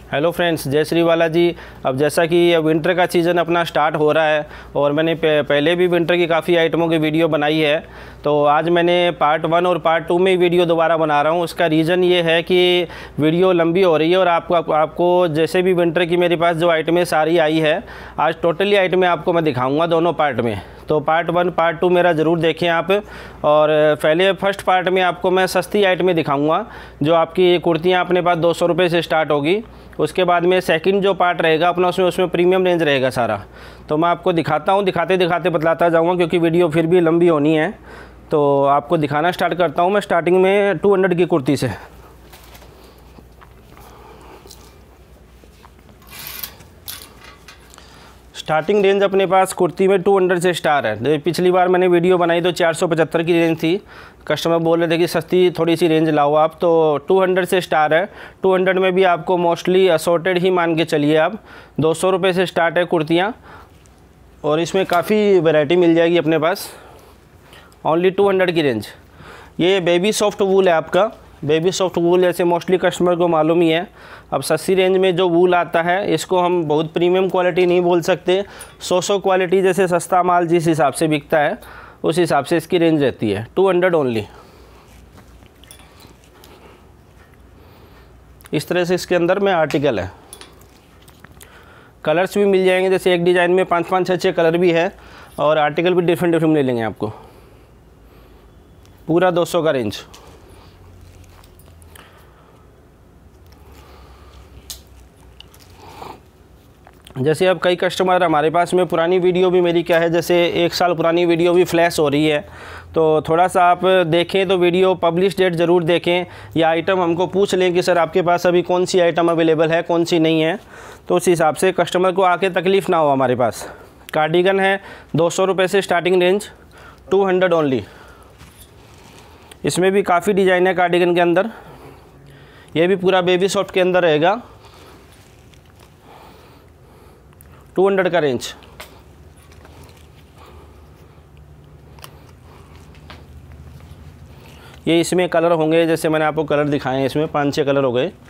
Hello friends, जय श्री वाला जी। अब जैसा कि विंटर का सीज़न अपना स्टार्ट हो रहा है और मैंने पहले भी विंटर की काफ़ी आइटमों की वीडियो बनाई है, तो आज मैंने पार्ट 1 और पार्ट 2 में वीडियो दोबारा बना रहा हूँ। उसका रीज़न ये है कि वीडियो लंबी हो रही है और आपको जैसे भी विंटर की मेरे पास जो आइटमें सारी आई है, आज टोटली आइटमें आपको मैं दिखाऊँगा दोनों पार्ट में। तो पार्ट 1 पार्ट 2 मेरा ज़रूर देखें आप। और पहले फर्स्ट पार्ट में आपको मैं सस्ती आइटमें दिखाऊंगा, जो आपकी कुर्तियाँ अपने पास 200 रुपये से स्टार्ट होगी। उसके बाद में सेकंड जो पार्ट रहेगा अपना, उसमें प्रीमियम रेंज रहेगा सारा। तो मैं आपको दिखाता हूँ, दिखाते दिखाते बतलाता जाऊँगा क्योंकि वीडियो फिर भी लंबी होनी है। तो आपको दिखाना स्टार्ट करता हूँ मैं स्टार्टिंग में 200 की कुर्ती से। स्टार्टिंग रेंज अपने पास कुर्ती में 200 से स्टार्ट है। पिछली बार मैंने वीडियो बनाई तो 475 की रेंज थी। कस्टमर बोल रहे थे कि सस्ती थोड़ी सी रेंज लाओ आप, तो 200 से स्टार्ट है। 200 में भी आपको मोस्टली असॉर्टेड ही मान के चलिए आप। 200 रुपये से स्टार्ट है कुर्तियाँ और इसमें काफ़ी वैरायटी मिल जाएगी अपने पास। ओनली 200 की रेंज। ये बेबी सॉफ्ट वूल है आपका। बेबी सॉफ्ट वूल जैसे मोस्टली कस्टमर को मालूम ही है। अब सस्ती रेंज में जो वूल आता है, इसको हम बहुत प्रीमियम क्वालिटी नहीं बोल सकते। 100 क्वालिटी जैसे सस्ता माल जिस हिसाब से बिकता है, उस हिसाब से इसकी रेंज रहती है। 200 ओनली। इस तरह से इसके अंदर में आर्टिकल है। कलर्स भी मिल जाएंगे, जैसे एक डिज़ाइन में 5-5 6-6 कलर भी है और आर्टिकल भी डिफरेंट डिफरेंट ले लेंगे आपको। पूरा 200 का रेंज। जैसे अब कई कस्टमर हमारे पास में पुरानी वीडियो भी मेरी क्या है, जैसे 1 साल पुरानी वीडियो भी फ्लैश हो रही है, तो थोड़ा सा आप देखें तो वीडियो पब्लिश डेट ज़रूर देखें, या आइटम हमको पूछ लें कि सर आपके पास अभी कौन सी आइटम अवेलेबल है, कौन सी नहीं है, तो उस हिसाब से कस्टमर को आके तकलीफ़ ना हो। हमारे पास कार्डिगन है 200 रुपये से स्टार्टिंग रेंज, 200 ओनली। इसमें भी काफ़ी डिज़ाइन है कार्डिगन के अंदर। ये भी पूरा बेबी सॉफ्ट के अंदर रहेगा। 200 का रेंज। ये इसमें कलर होंगे, जैसे मैंने आपको कलर दिखाए हैं, इसमें 5-6 कलर हो गए।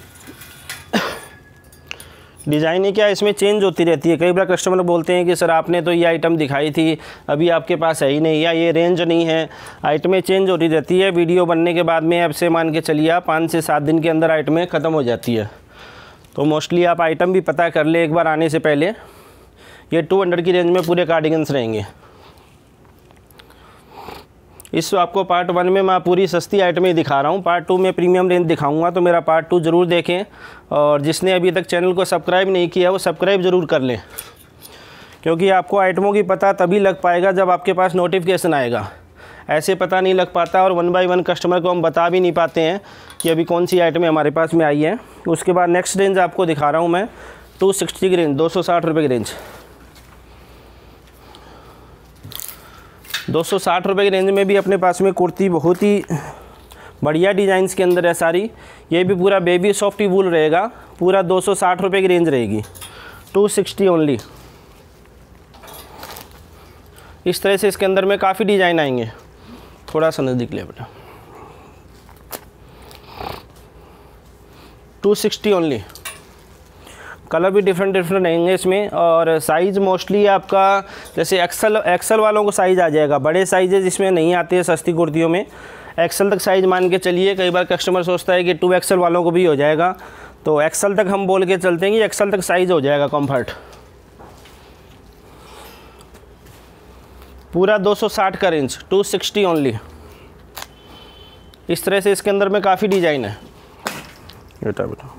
डिज़ाइन ही क्या इसमें चेंज होती रहती है। कई बार कस्टमर बोलते हैं कि सर आपने तो ये आइटम दिखाई थी, अभी आपके पास है ही नहीं, या ये रेंज नहीं है। आइटमें चेंज होती रहती है। वीडियो बनने के बाद में अब से मान के चलिए आप 5 से 7 दिन के अंदर आइटमें ख़त्म हो जाती है। तो मोस्टली आप आइटम भी पता कर ले एक बार आने से पहले। ये 200 की रेंज में पूरे कार्डिगन्स रहेंगे। इस आपको पार्ट 1 में मैं पूरी सस्ती आइटमें दिखा रहा हूँ। पार्ट 2 में प्रीमियम रेंज दिखाऊंगा, तो मेरा पार्ट 2 ज़रूर देखें। और जिसने अभी तक चैनल को सब्सक्राइब नहीं किया वो सब्सक्राइब ज़रूर कर लें, क्योंकि आपको आइटमों की पता तभी लग पाएगा जब आपके पास नोटिफिकेशन आएगा। ऐसे पता नहीं लग पाता और 1 बाय 1 कस्टमर को हम बता भी नहीं पाते हैं कि अभी कौन सी आइटमें हमारे पास में आई है। उसके बाद नेक्स्ट रेंज आपको दिखा रहा हूँ मैं 260 की रेंज, 260 रुपये की रेंज। 260 रुपये की रेंज में भी अपने पास में कुर्ती बहुत ही बढ़िया डिज़ाइंस के अंदर है सारी। ये भी पूरा बेबी सॉफ्ट वूल रहेगा। पूरा 260 रुपये की रेंज रहेगी, 260 ओनली। इस तरह से इसके अंदर में काफ़ी डिज़ाइन आएंगे। थोड़ा सा नज़दीक ले बेटा। 260 ओनली। कलर भी डिफरेंट डिफरेंट रहेंगे इसमें। और साइज़ मोस्टली आपका जैसे एक्सल वालों को साइज़ आ जाएगा। बड़े साइज़ इसमें नहीं आते हैं सस्ती कुर्तियों में। एक्सल तक साइज़ मान के चलिए। कई बार कस्टमर सोचता है कि 2XL वालों को भी हो जाएगा, तो एक्सल तक हम बोल के चलते हैं कि एक्सल तक साइज़ हो जाएगा कम्फर्ट। पूरा 260 का रेंज, 260 ओनली। इस तरह से इसके अंदर में काफ़ी डिज़ाइन है। बेटा बेटा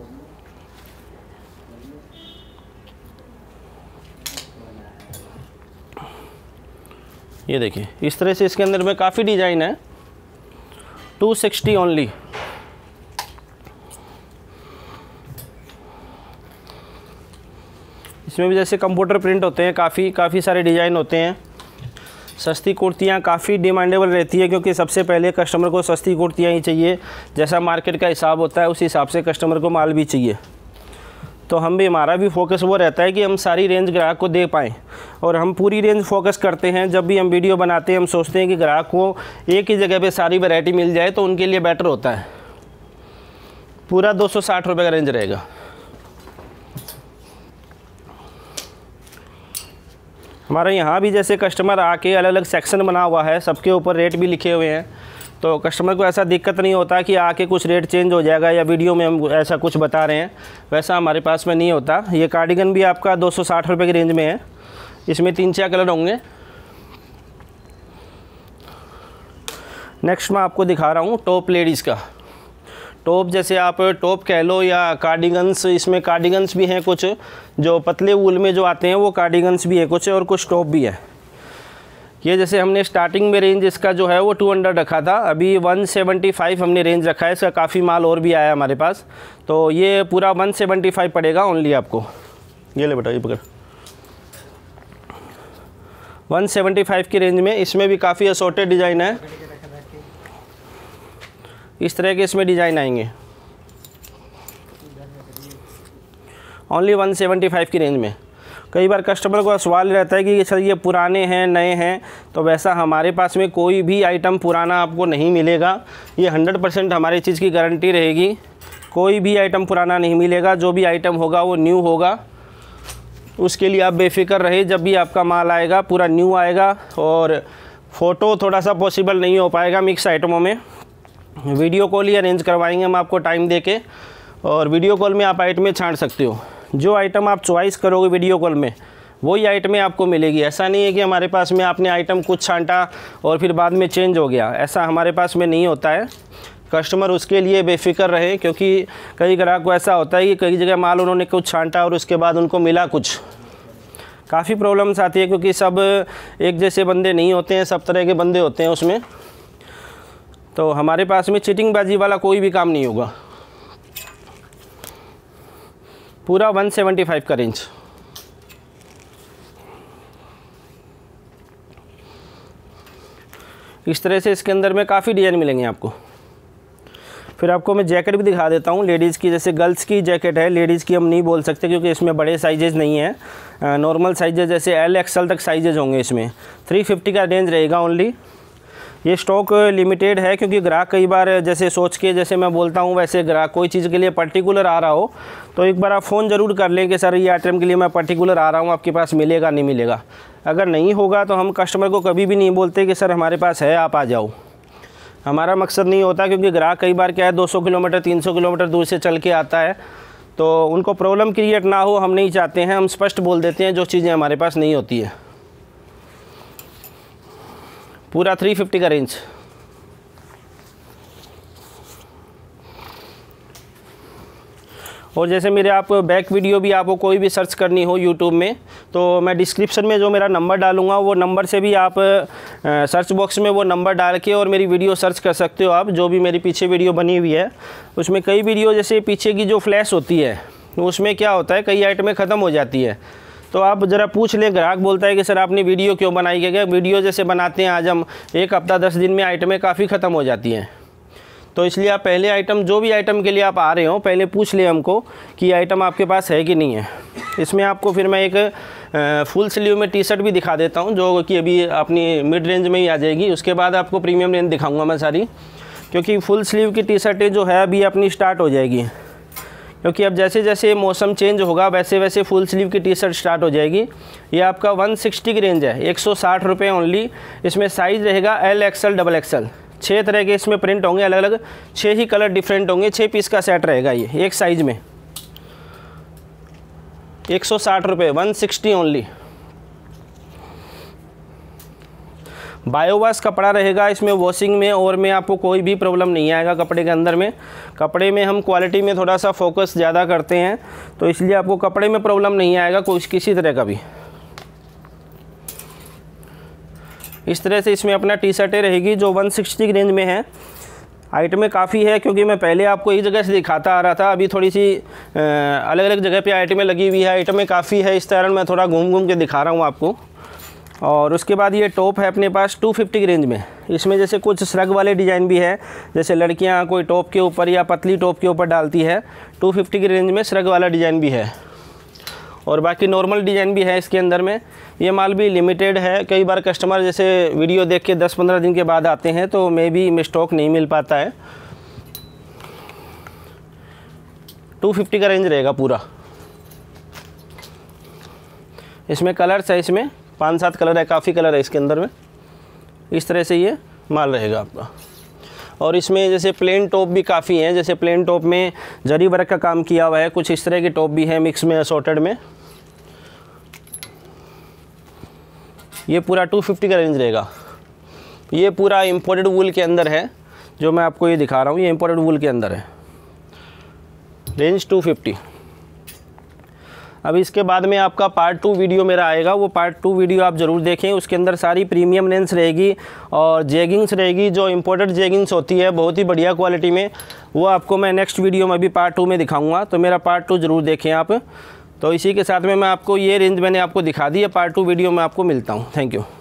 ये देखिए, इस तरह से इसके अंदर में काफ़ी डिज़ाइन है। 260 ओनली। इसमें भी जैसे कंप्यूटर प्रिंट होते हैं, काफ़ी सारे डिज़ाइन होते हैं। सस्ती कुर्तियाँ काफ़ी डिमांडेबल रहती है, क्योंकि सबसे पहले कस्टमर को सस्ती कुर्तियाँ ही चाहिए। जैसा मार्केट का हिसाब होता है उस हिसाब से कस्टमर को माल भी चाहिए। तो हमारा भी फोकस वो रहता है कि हम सारी रेंज ग्राहक को दे पाएँ, और हम पूरी रेंज फोकस करते हैं। जब भी हम वीडियो बनाते हैं हम सोचते हैं कि ग्राहक को एक ही जगह पे सारी वैरायटी मिल जाए तो उनके लिए बेटर होता है। पूरा 260 रुपये का रेंज रहेगा। हमारे यहाँ भी जैसे कस्टमर आके अलग अलग सेक्शन बना हुआ है, सबके ऊपर रेट भी लिखे हुए हैं, तो कस्टमर को ऐसा दिक्कत नहीं होता कि आके कुछ रेट चेंज हो जाएगा या वीडियो में हम ऐसा कुछ बता रहे हैं, वैसा हमारे पास में नहीं होता। ये कार्डिगन भी आपका 260 रुपये की रेंज में है। इसमें 3-4 कलर होंगे। नेक्स्ट मैं आपको दिखा रहा हूँ टॉप लेडीज़ का। टॉप जैसे आप टॉप कह लो या कार्डिगन्स, इसमें कार्डिगन्स भी हैं कुछ जो पतले वूल में जो आते हैं, वो कार्डिगन्स भी है कुछ, और कुछ टॉप भी है। ये जैसे हमने स्टार्टिंग में रेंज इसका जो है वो 200 रखा था, अभी 175 हमने रेंज रखा है। इसका काफ़ी माल और भी आया हमारे पास, तो ये पूरा 175 पड़ेगा ओनली आपको। ये ले बेटा, ये पकड़। 175 की रेंज में इसमें भी काफ़ी असॉर्टेड डिज़ाइन है। इस तरह के इसमें डिज़ाइन आएंगे ओनली 175 की रेंज में। कई बार कस्टमर को सवाल रहता है कि सर ये पुराने हैं नए हैं, तो वैसा हमारे पास में कोई भी आइटम पुराना आपको नहीं मिलेगा। ये 100% हमारी चीज़ की गारंटी रहेगी, कोई भी आइटम पुराना नहीं मिलेगा। जो भी आइटम होगा वो न्यू होगा, उसके लिए आप बेफिक्र रहे। जब भी आपका माल आएगा पूरा न्यू आएगा, और फ़ोटो थोड़ा सा पॉसिबल नहीं हो पाएगा मिक्स आइटमों में। वीडियो कॉल ही अरेंज करवाएंगे हम आपको टाइम दे के, और वीडियो कॉल में आप आइटमें छांट सकते हो। जो आइटम आप चॉइस करोगे वीडियो कॉल में वही आइटमें आपको मिलेगी। ऐसा नहीं है कि हमारे पास में आपने आइटम कुछ छांटा और फिर बाद में चेंज हो गया, ऐसा हमारे पास में नहीं होता है। कस्टमर उसके लिए बेफिक्र रहे, क्योंकि कई ग्राहक को ऐसा होता है कि कई जगह माल उन्होंने कुछ छांटा और उसके बाद उनको मिला कुछ। काफ़ी प्रॉब्लम्स आती है, क्योंकि सब एक जैसे बंदे नहीं होते हैं, सब तरह के बंदे होते हैं उसमें। तो हमारे पास में चीटिंगबाजी वाला कोई भी काम नहीं होगा। पूरा 175 का रेंज। इस तरह से इसके अंदर में काफ़ी डिज़ाइन मिलेंगे आपको। फिर आपको मैं जैकेट भी दिखा देता हूँ लेडीज़ की। जैसे गर्ल्स की जैकेट है, लेडीज़ की हम नहीं बोल सकते क्योंकि इसमें बड़े साइजेज़ नहीं है। नॉर्मल साइजेज जैसे LXL तक साइजेज होंगे इसमें। 350 का रेंज रहेगा ओनली। ये स्टॉक लिमिटेड है, क्योंकि ग्राहक कई बार जैसे सोच के, जैसे मैं बोलता हूँ वैसे ग्राहक कोई चीज़ के लिए पर्टिकुलर आ रहा हो तो एक बार आप फ़ोन ज़रूर कर लें कि सर ये आइटम के लिए मैं पर्टिकुलर आ रहा हूँ, आपके पास मिलेगा नहीं मिलेगा। अगर नहीं होगा तो हम कस्टमर को कभी भी नहीं बोलते कि सर हमारे पास है आप आ जाओ। हमारा मकसद नहीं होता, क्योंकि ग्राहक कई बार क्या है 200 किलोमीटर 300 किलोमीटर दूर से चल के आता है, तो उनको प्रॉब्लम क्रिएट ना हो, हम नहीं चाहते हैं। हम स्पष्ट बोल देते हैं जो चीज़ें हमारे पास नहीं होती है। पूरा 350 का रेंज। और जैसे मेरे आप बैक वीडियो भी आपको कोई भी सर्च करनी हो यूट्यूब में, तो मैं डिस्क्रिप्शन में जो मेरा नंबर डालूंगा वो नंबर से भी आप सर्च बॉक्स में वो नंबर डाल के और मेरी वीडियो सर्च कर सकते हो आप। जो भी मेरी पीछे वीडियो बनी हुई है उसमें कई वीडियो, जैसे पीछे की जो फ्लैश होती है उसमें क्या होता है कई आइटमें ख़त्म हो जाती है, तो आप ज़रा पूछ लें। ग्राहक बोलता है कि सर आपने वीडियो क्यों बनाई है, क्या वीडियो जैसे बनाते हैं आज हम 1 हफ्ता 10 दिन में आइटमें काफ़ी ख़त्म हो जाती हैं। तो इसलिए आप पहले आइटम, जो भी आइटम के लिए आप आ रहे हो, पहले पूछ ले हमको कि आइटम आपके पास है कि नहीं है। इसमें आपको फिर मैं एक फुल स्लीव में टी-शर्ट भी दिखा देता हूं, जो कि अभी अपनी मिड रेंज में ही आ जाएगी। उसके बाद आपको प्रीमियम रेंज दिखाऊंगा मैं सारी, क्योंकि फुल स्लीव की टी-शर्टें जो है अभी अपनी स्टार्ट हो जाएगी, क्योंकि अब जैसे जैसे मौसम चेंज होगा वैसे वैसे फुल स्लीव की टी-शर्ट स्टार्ट हो जाएगी। ये आपका 160 की रेंज है, 160 रुपये ओनली। इसमें साइज़ रहेगा LXL XXL। 6 तरह के इसमें प्रिंट होंगे अलग अलग, 6 ही कलर डिफरेंट होंगे। 6 पीस का सेट रहेगा ये एक साइज़ में। 160 रुपये, 160 ओनली। बायोवाश कपड़ा रहेगा इसमें, वॉशिंग में और में आपको कोई भी प्रॉब्लम नहीं आएगा कपड़े के अंदर में। कपड़े में हम क्वालिटी में थोड़ा सा फोकस ज़्यादा करते हैं, तो इसलिए आपको कपड़े में प्रॉब्लम नहीं आएगा कोई किसी तरह का भी। इस तरह से इसमें अपना टी-शर्टें रहेगी जो 160 की रेंज में है। आइटमें काफ़ी है, क्योंकि मैं पहले आपको एक जगह से दिखाता आ रहा था, अभी थोड़ी सी अलग अलग जगह पे आइटमें लगी हुई है। आइटमें काफ़ी है, इस तरह मैं थोड़ा घूम घूम के दिखा रहा हूँ आपको। और उसके बाद ये टॉप है अपने पास 250 की रेंज में। इसमें जैसे कुछ श्रग वाले डिज़ाइन भी है, जैसे लड़कियाँ कोई टॉप के ऊपर या पतली टॉप के ऊपर डालती है। 250 की रेंज में श्रग वाला डिज़ाइन भी है, और बाकी नॉर्मल डिज़ाइन भी है इसके अंदर में। ये माल भी लिमिटेड है। कई बार कस्टमर जैसे वीडियो देख के 10-15 दिन के बाद आते हैं, तो मे भी स्टॉक नहीं मिल पाता है। 250 का रेंज रहेगा पूरा। इसमें कलर्स है, इसमें 5-7 कलर है, काफ़ी कलर है इसके अंदर में। इस तरह से ये माल रहेगा आपका। और इसमें जैसे प्लेन टॉप भी काफ़ी हैं, जैसे प्लेन टॉप में जरी वर्क का काम किया हुआ है, कुछ इस तरह के टॉप भी हैं मिक्स में, असॉर्टेड में। ये पूरा 250 का रेंज रहेगा। ये पूरा इम्पोर्टेड वूल के अंदर है, जो मैं आपको ये दिखा रहा हूँ, ये इम्पोर्टेड वूल के अंदर है, रेंज 250। अब इसके बाद में आपका पार्ट 2 वीडियो मेरा आएगा, वो पार्ट 2 वीडियो आप ज़रूर देखें। उसके अंदर सारी प्रीमियम लेंस रहेगी और जेगिंग्स रहेगी, जो इम्पोर्टेड जेगिंग्स होती है बहुत ही बढ़िया क्वालिटी में, वो आपको मैं नेक्स्ट वीडियो में भी पार्ट 2 में दिखाऊंगा। तो मेरा पार्ट 2 ज़रूर देखें आप। तो इसी के साथ में मैं आपको ये रेंज मैंने आपको दिखा दी है। पार्ट 2 वीडियो में आपको मिलता हूँ। Thank you.